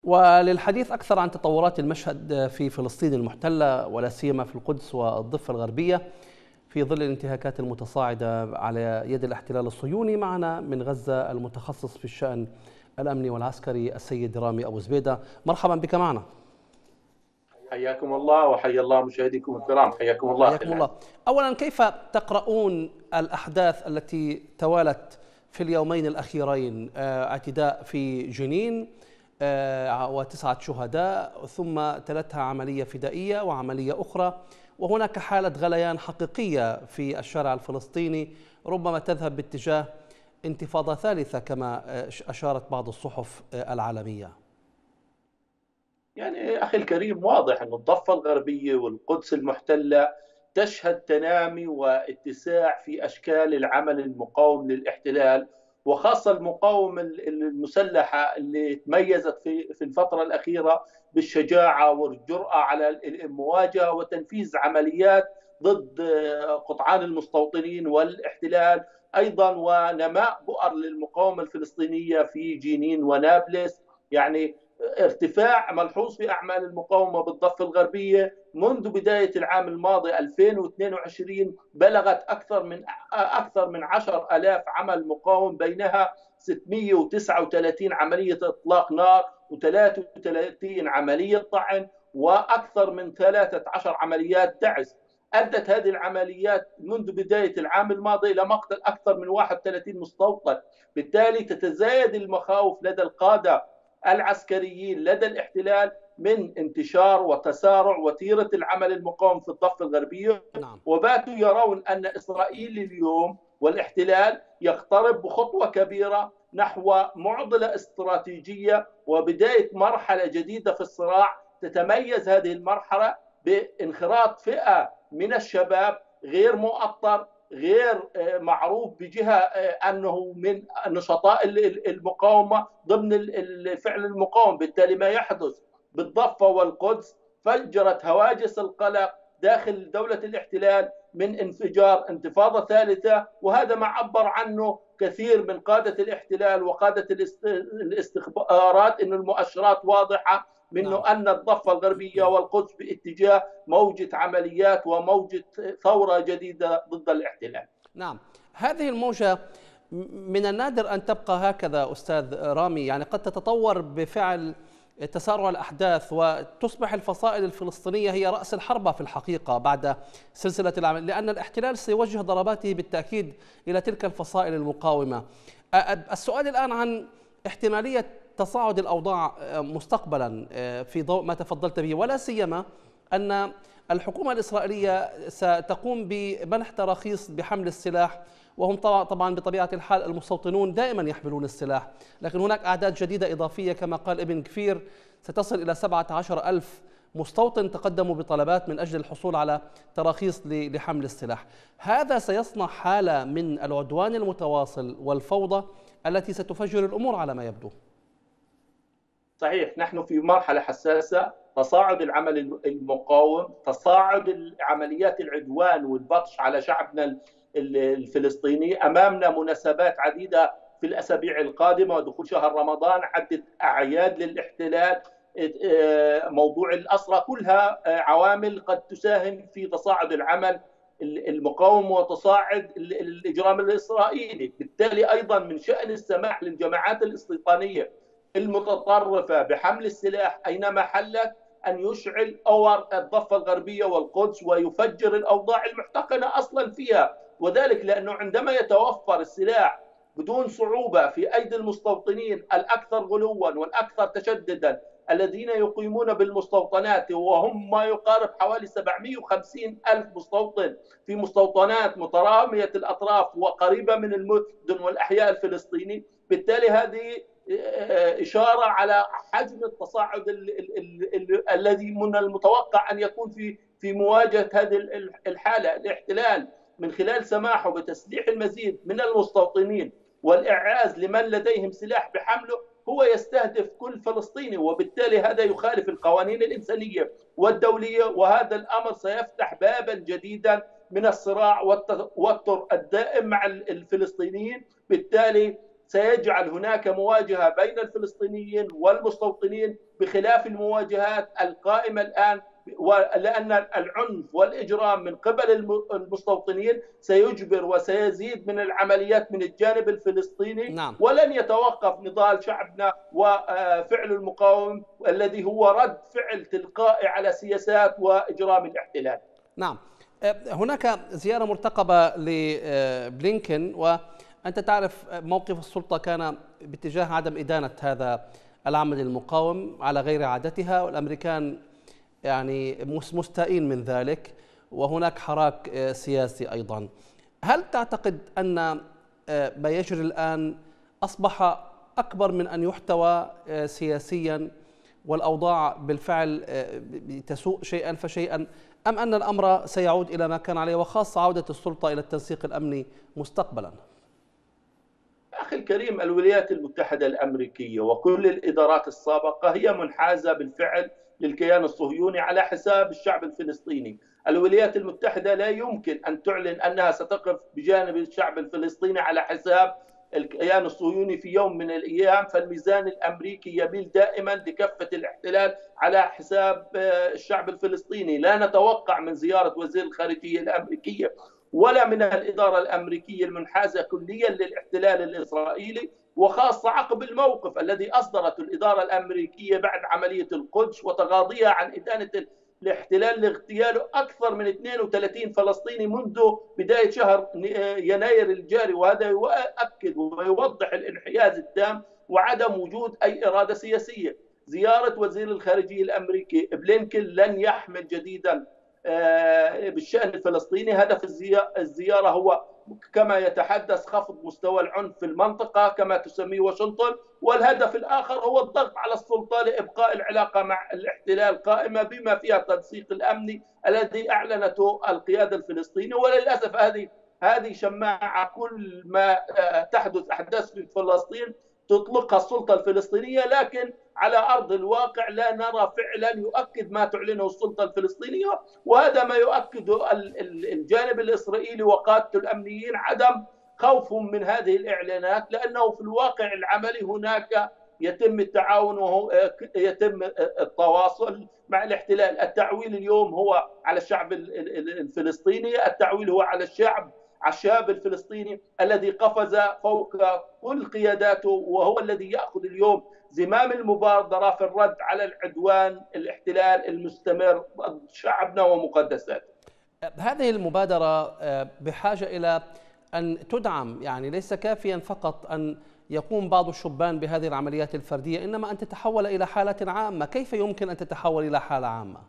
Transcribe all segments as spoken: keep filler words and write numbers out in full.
وللحديث أكثر عن تطورات المشهد في فلسطين المحتلة ولا سيما في القدس والضفة الغربية في ظل الانتهاكات المتصاعدة على يد الاحتلال الصهيوني، معنا من غزة المتخصص في الشأن الأمني والعسكري السيد رامي أبو زبيدة. مرحبا بك معنا. حياكم الله وحيا الله مشاهديكم الكرام. حياكم الله. حياكم الله. أولا، كيف تقرؤون الأحداث التي توالت في اليومين الأخيرين؟ اعتداء في جنين وتسعة شهداء، ثم تلتها عملية فدائية وعملية أخرى، وهناك حالة غليان حقيقية في الشارع الفلسطيني ربما تذهب باتجاه انتفاضة ثالثة كما أشارت بعض الصحف العالمية. يعني أخي الكريم، واضح أن الضفة الغربية والقدس المحتلة تشهد تنامي واتساع في أشكال العمل المقاوم للاحتلال، وخاصة المقاومة المسلحة اللي تميزت في في الفترة الأخيرة بالشجاعة والجرأة على المواجهة وتنفيذ عمليات ضد قطعان المستوطنين والاحتلال، أيضا ونماء بؤر للمقاومة الفلسطينية في جنين ونابلس. يعني ارتفاع ملحوظ في أعمال المقاومة بالضفة الغربية منذ بداية العام الماضي ألفين واثنين وعشرين، بلغت أكثر من أكثر من عشرة آلاف عمل مقاوم، بينها ستمئة وتسعة وثلاثين عملية إطلاق نار وثلاث وثلاثين عملية طعن وأكثر من ثلاثة عشر عمليات دعس. أدت هذه العمليات منذ بداية العام الماضي إلى مقتل أكثر من واحد وثلاثين مستوطن. بالتالي تتزايد المخاوف لدى القادة العسكريين لدى الاحتلال من انتشار وتسارع وتيرة العمل المقاوم في الضفة الغربية. نعم. وباتوا يرون أن إسرائيل اليوم والاحتلال يقترب بخطوة كبيرة نحو معضلة استراتيجية وبداية مرحلة جديدة في الصراع. تتميز هذه المرحلة بانخراط فئة من الشباب غير مؤطر، غير معروف بجهة أنه من نشطاء المقاومة ضمن الفعل المقاوم. بالتالي ما يحدث بالضفة والقدس فجرت هواجس القلق داخل دولة الاحتلال من انفجار انتفاضة ثالثة، وهذا ما عبر عنه كثير من قادة الاحتلال وقادة الاستخبارات أن المؤشرات واضحة منه أن الضفة الغربية والقدس باتجاه موجة عمليات وموجة ثورة جديدة ضد الاحتلال. نعم، هذه الموجة من النادر أن تبقى هكذا أستاذ رامي، يعني قد تتطور بفعل تسارع الأحداث وتصبح الفصائل الفلسطينية هي رأس الحربة في الحقيقة بعد سلسلة العمل، لأن الاحتلال سيوجه ضرباته بالتأكيد إلى تلك الفصائل المقاومة. السؤال الآن عن احتمالية تصاعد الأوضاع مستقبلا في ضوء ما تفضلت به، ولا سيما أن الحكومة الإسرائيلية ستقوم بمنح تراخيص بحمل السلاح، وهم طبعا بطبيعة الحال المستوطنون دائما يحملون السلاح، لكن هناك أعداد جديدة إضافية كما قال ابن كفير ستصل إلى سبعة عشر ألف مستوطن تقدموا بطلبات من أجل الحصول على تراخيص لحمل السلاح. هذا سيصنع حالة من العدوان المتواصل والفوضى التي ستفجر الأمور على ما يبدو. صحيح، نحن في مرحلة حساسة، تصاعد العمل المقاوم، تصاعد عمليات العدوان والبطش على شعبنا الفلسطيني. أمامنا مناسبات عديدة في الأسابيع القادمة ودخول شهر رمضان، عدة أعياد للاحتلال، موضوع الأسرى، كلها عوامل قد تساهم في تصاعد العمل المقاوم وتصاعد الإجرام الإسرائيلي. بالتالي أيضا من شأن السماح للجماعات الاستيطانية المتطرفة بحمل السلاح أينما حلت أن يشعل أور الضفة الغربية والقدس ويفجر الأوضاع المحتقنة أصلا فيها، وذلك لأنه عندما يتوفر السلاح بدون صعوبة في أيدي المستوطنين الأكثر غلوا والأكثر تشددا الذين يقيمون بالمستوطنات، وهم ما يقارب حوالي سبعمئة وخمسين ألف مستوطن في مستوطنات مترامية الأطراف وقريبة من المدن والأحياء الفلسطيني. بالتالي هذه إشارة على حجم التصاعد الذي من المتوقع أن يكون في في مواجهة هذه الحالة. الاحتلال من خلال سماحه بتسليح المزيد من المستوطنين والإعاز لمن لديهم سلاح بحمله هو يستهدف كل فلسطيني، وبالتالي هذا يخالف القوانين الإنسانية والدولية، وهذا الأمر سيفتح بابا جديدا من الصراع والتوتر الدائم مع الفلسطينيين. بالتالي سيجعل هناك مواجهة بين الفلسطينيين والمستوطنين بخلاف المواجهات القائمة الآن، لأن العنف والإجرام من قبل المستوطنين سيجبر وسيزيد من العمليات من الجانب الفلسطيني. نعم. ولن يتوقف نضال شعبنا وفعل المقاوم الذي هو رد فعل تلقائي على سياسات وإجرام الاحتلال. نعم. هناك زيارة مرتقبة لبلينكن، وأنت تعرف موقف السلطة كان باتجاه عدم إدانة هذا العمل المقاوم على غير عادتها، والأمريكان يعني مستائين من ذلك، وهناك حراك سياسي أيضا. هل تعتقد أن ما يجري الآن أصبح أكبر من أن يحتوى سياسيا، والأوضاع بالفعل تسوء شيئا فشيئا، أم أن الأمر سيعود إلى ما كان عليه، وخاصة عودة السلطة إلى التنسيق الأمني مستقبلا؟ أخي الكريم، الولايات المتحدة الأمريكية وكل الإدارات السابقة هي منحازة بالفعل للكيان الصهيوني على حساب الشعب الفلسطيني. الولايات المتحدة لا يمكن أن تعلن أنها ستقف بجانب الشعب الفلسطيني على حساب الكيان الصهيوني في يوم من الأيام، فالميزان الأمريكي يميل دائما لكفة الاحتلال على حساب الشعب الفلسطيني. لا نتوقع من زيارة وزير الخارجية الأمريكية ولا من الإدارة الأمريكية المنحازة كليا للاحتلال الإسرائيلي، وخاصة عقب الموقف الذي أصدرته الإدارة الأمريكية بعد عملية القدس وتغاضيها عن إدانة الاحتلال لاغتيال أكثر من اثنين وثلاثين فلسطيني منذ بداية شهر يناير الجاري. وهذا يؤكد ويوضح الانحياز التام وعدم وجود أي إرادة سياسية. زيارة وزير الخارجية الأمريكي بلينكن لن يحمل جديدا بالشأن الفلسطيني. هدف الزيارة هو كما يتحدث خفض مستوى العنف في المنطقة كما تسميه واشنطن، والهدف الآخر هو الضغط على السلطة لإبقاء العلاقة مع الاحتلال قائمة بما فيها التنسيق الأمني الذي أعلنته القيادة الفلسطينية. وللأسف هذه هذه شماعة، كل ما تحدث أحداث في فلسطين تطلقها السلطة الفلسطينية، لكن على أرض الواقع لا نرى فعلا يؤكد ما تعلنه السلطة الفلسطينية. وهذا ما يؤكده الجانب الإسرائيلي وقادته الأمنيين، عدم خوفهم من هذه الإعلانات، لأنه في الواقع العملي هناك يتم التعاون ويتم التواصل مع الاحتلال. التعويل اليوم هو على الشعب الفلسطيني، التعويل هو على الشعب على الشعب الفلسطيني الذي قفز فوق كل قياداته، وهو الذي يأخذ اليوم زمام المبادرة في الرد على العدوان الاحتلال المستمر ضد شعبنا ومقدساته. هذه المبادرة بحاجة إلى أن تدعم، يعني ليس كافيا فقط أن يقوم بعض الشبان بهذه العمليات الفردية، إنما أن تتحول إلى حالة عامة. كيف يمكن أن تتحول إلى حالة عامة؟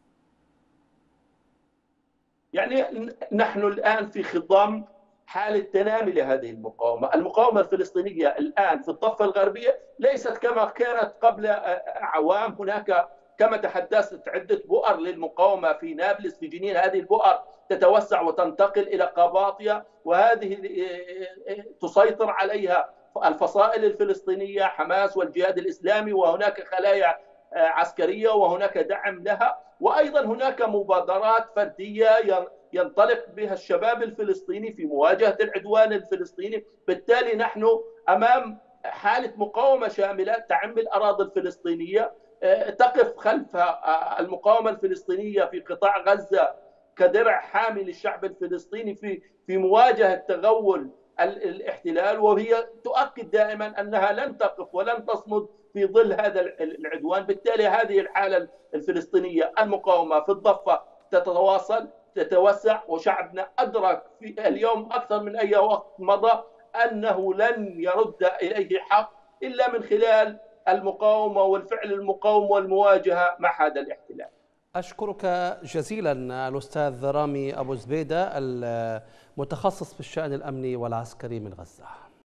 يعني نحن الآن في خضم حالة تنامي لهذه المقاومة. المقاومة الفلسطينية الآن في الضفة الغربية ليست كما كانت قبل أعوام. هناك كما تحدثت عدة بؤر للمقاومة في نابلس، في جنين. هذه البؤر تتوسع وتنتقل إلى قباطية، وهذه تسيطر عليها الفصائل الفلسطينية، حماس والجهاد الإسلامي، وهناك خلايا عسكرية وهناك دعم لها. وأيضا هناك مبادرات فردية ينطلق بها الشباب الفلسطيني في مواجهة العدوان الفلسطيني. بالتالي نحن أمام حالة مقاومة شاملة تعم الأراضي الفلسطينية، تقف خلف المقاومة الفلسطينية في قطاع غزة كدرع حامي للشعب الفلسطيني في في مواجهة تغول الاحتلال، وهي تؤكد دائما أنها لن تقف ولن تصمد في ظل هذا العدوان. بالتالي هذه الحالة الفلسطينية المقاومة في الضفة تتواصل تتوسع، وشعبنا أدرك في اليوم أكثر من أي وقت مضى أنه لن يرد إليه حق إلا من خلال المقاومة والفعل المقاوم والمواجهة مع هذا الاحتلال. أشكرك جزيلا الأستاذ رامي أبو زبيدة، المتخصص في الشأن الأمني والعسكري من غزة.